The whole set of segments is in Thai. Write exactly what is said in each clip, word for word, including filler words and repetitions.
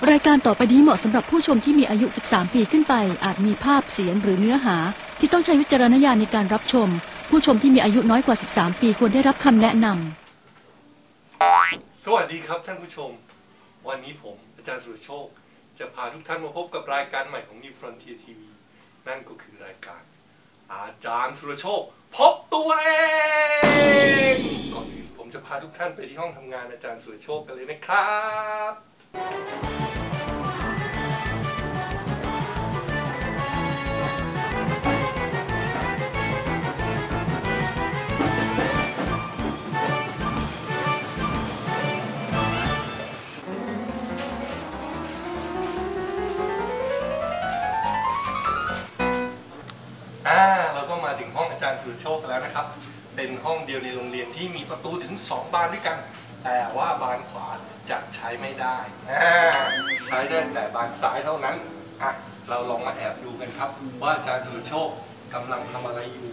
รายการต่อไปนี้เหมาะสำหรับผู้ชมที่มีอายุสิบสามปีขึ้นไปอาจมีภาพเสียงหรือเนื้อหาที่ต้องใช้วิจารณญาณในการรับชมผู้ชมที่มีอายุน้อยกว่าสิบสามปีควรได้รับคำแนะนำสวัสดีครับท่านผู้ชมวันนี้ผมอาจารย์สุรโชคจะพาทุกท่านมาพบกับรายการใหม่ของ New Frontier ที วี นั่นก็คือรายการอาจารย์สุรโชคพบตัวเองก่อนอื่นผมจะพาทุกท่านไปที่ห้องทำงานอาจารย์สุรโชคกันเลยนะครับอ่าเราก็มาถึงห้องอาจารย์สุรโชคแล้วนะครับเป็นห้องเดียวในโรงเรียนที่มีประตูถึงสองบานด้วยกันแต่ว่าบานขวาจะใช้ไม่ได้ใช้ได้แต่บานซ้ายเท่านั้นอ่ะเราลองมาแอบดูกันครับว่าอาจารย์สุรโชคกำลังทำอะไรอยู่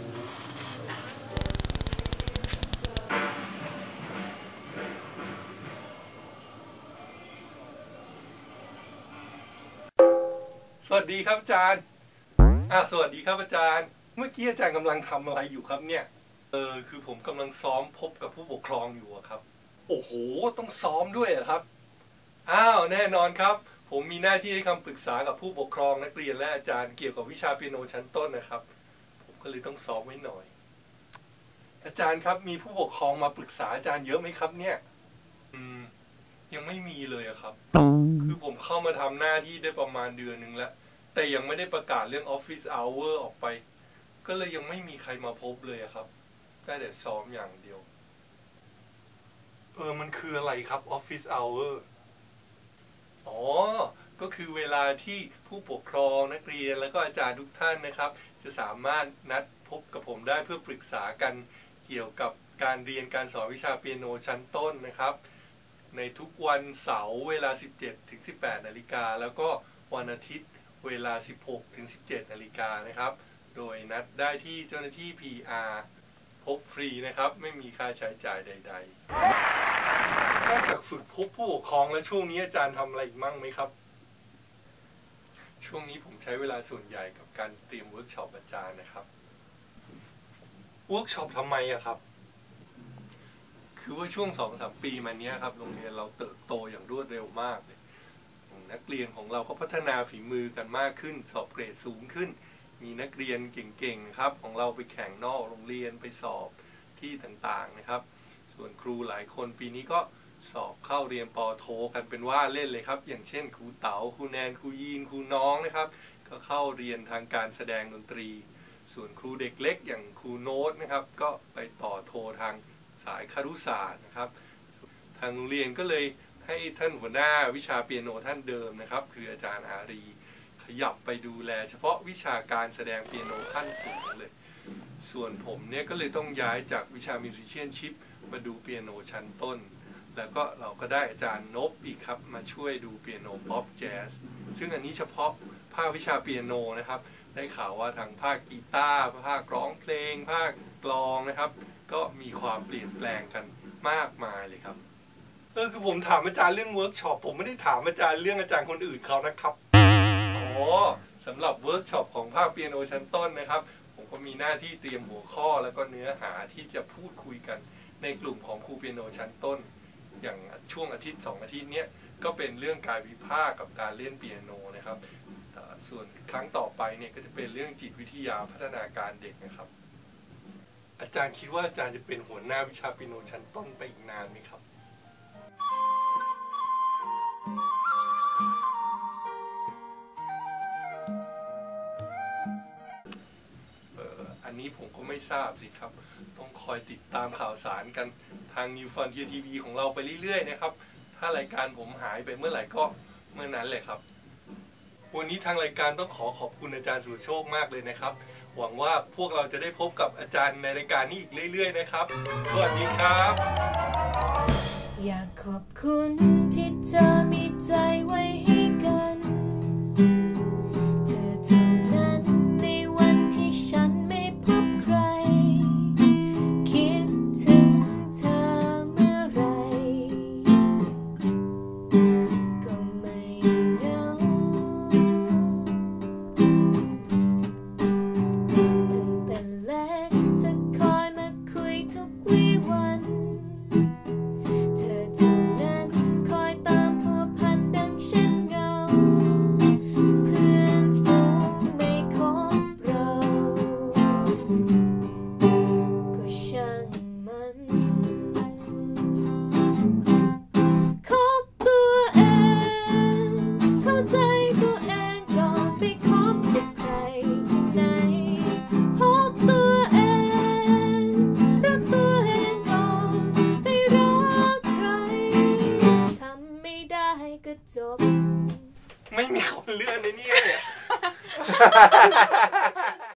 สวัสดีครับอาจารย์อ่ะสวัสดีครับอาจารย์เมื่อกี้อาจารย์กำลังทำอะไรอยู่ครับเนี่ยเออคือผมกำลังซ้อมพบกับผู้ปกครองอยู่ครับโอ้โหต้องซ้อมด้วยครับอ้าวแน่นอนครับผมมีหน้าที่ให้คำปรึกษากับผู้ปกครองนักเรียนและอาจารย์เกี่ยวกับวิชาเปียโนชั้นต้นนะครับผมก็เลยต้องซ้อมไว้หน่อยอาจารย์ครับมีผู้ปกครองมาปรึกษาอาจารย์เยอะไหมครับเนี่ยอืมยังไม่มีเลยครับคือผมเข้ามาทำหน้าที่ได้ประมาณเดือนหนึ่งแล้วแต่ยังไม่ได้ประกาศเรื่อง Office Hour ออกไปก็เลยยังไม่มีใครมาพบเลยครับได้แต่ซ้อมอย่างเดียวเออมันคืออะไรครับ Office Hour อ๋อก็คือเวลาที่ผู้ปกครองนักเรียนแล้วก็อาจารย์ทุกท่านนะครับจะสามารถนัดพบกับผมได้เพื่อปรึกษากันเกี่ยวกับการเรียนการสอนวิชาเปียโนชั้นต้นนะครับในทุกวันเสาร์เวลา สิบเจ็ดถึงสิบแปด นาฬิกาแล้วก็วันอาทิตย์เวลา สิบหกถึงสิบเจ็ด นาฬิกานะครับโดยนัดได้ที่เจ้าหน้าที่ พี อาร์ พบฟรีนะครับไม่มีค่าใช้จ่ายใดๆนอกจากฝึกพบผู้ปกครองแล้วช่วงนี้อาจารย์ทำอะไรอีกมั่งไหมครับช่วงนี้ผมใช้เวลาส่วนใหญ่กับการเตรียมเวิร์กช็อปอาจารย์นะครับเวิร์กช็อปทำไมอะครับคือว่าช่วง สองถึงสาม ปีมานี้ครับโรงเรียนเราเติบโตอย่างรวดเร็วมากเลยนักเรียนของเราก็พัฒนาฝีมือกันมากขึ้นสอบเกรดสูงขึ้นมีนักเรียนเก่งๆครับของเราไปแข่งนอกโรงเรียนไปสอบที่ต่างๆนะครับส่วนครูหลายคนปีนี้ก็สอบเข้าเรียนป.โทกันเป็นว่าเล่นเลยครับอย่างเช่นครูเต๋าครูแนนครูยีนครูน้องนะครับก็เข้าเรียนทางการแสดงดนตรีส่วนครูเด็กเล็กอย่างครูโน้ตนะครับก็ไปต่อโททางสายครุศาสตร์นะครับทางโรงเรียนก็เลยให้ท่านหัวหน้าวิชาเปียโนท่านเดิมนะครับคืออาจารย์อารีขยับไปดูแลเฉพาะวิชาการแสดงเปียโนขั้นสูงเลยส่วนผมเนี่ยก็เลยต้องย้ายจากวิชามิวสิเชียนชิพมาดูเปียโนชั้นต้นแล้วก็เราก็ได้อาจารย์นพอีกครับมาช่วยดูเปียโนป๊อปแจ๊สซึ่งอันนี้เฉพาะภาควิชาเปียโนนะครับได้ข่าวว่าทางภาคกีตาร์ภาคร้องเพลงภาคกลองนะครับก็มีความเปลี่ยนแปลงกันมากมายเลยครับเออคือผมถามอาจารย์เรื่องเวิร์กช็อปผมไม่ได้ถามอาจารย์เรื่องอาจารย์คนอื่นเขานะครับอ๋อสำหรับเวิร์กช็อปของภาคเปียโนชั้นต้นนะครับผมก็มีหน้าที่เตรียมหัวข้อแล้วก็เนื้อหาที่จะพูดคุยกันในกลุ่มของครูเปียโนชั้นต้นอย่างช่วงอาทิตย์สองอาทิตย์เนี้ยก็เป็นเรื่องการวิพากษ์กับการเล่นเปียโนนะครับส่วนครั้งต่อไปเนี่ยก็จะเป็นเรื่องจิตวิทยาพัฒนาการเด็กนะครับอาจารย์คิดว่าอาจารย์จะเป็นหัวหน้าวิชาเปียโนชั้นต้นไปอีกนานไหมครับอันนี้ผมก็ไม่ทราบสิครับต้องคอยติดตามข่าวสารกันทาง New Frontier ที วี ของเราไปเรื่อยๆนะครับถ้ารายการผมหายไปเมื่อไหร่ก็เมื่อนั้นเลยครับวันนี้ทางรายการต้องขอขอบคุณอาจารย์สุรโชคมากเลยนะครับหวังว่าพวกเราจะได้พบกับอาจารย์ในรายการนี้อีกเรื่อยๆนะครับสวัสดีครับอยากขอบคุณที่เธอมีใจไว้ให้